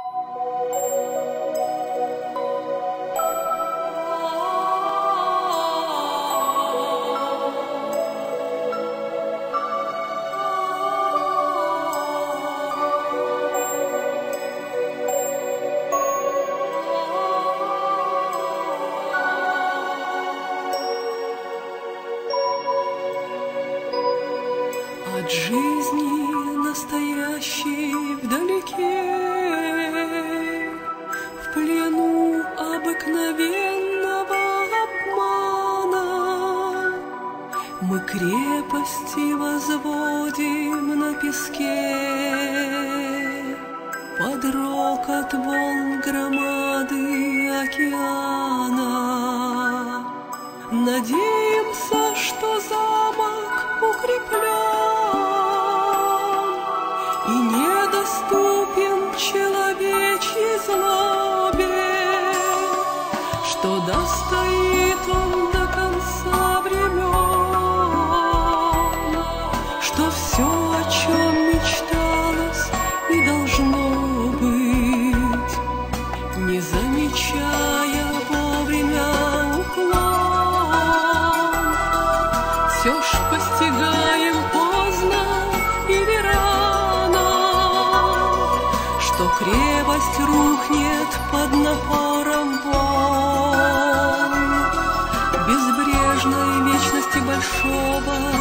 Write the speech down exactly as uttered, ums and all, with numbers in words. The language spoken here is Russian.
От жизни настоящей вдалеке, в плену обыкновенного обмана, мы крепости возводим на песке под рокот волн громады океана. Надеемся, что замок укреплен и недоступен человечьей злобе, что достоит он до конца времен, что все, о чем мечталось и должно быть, не замечая вовремя уклон, все ж постигаем поздно или рано, что крепость рухнет под напором волн безбрежной вечности большого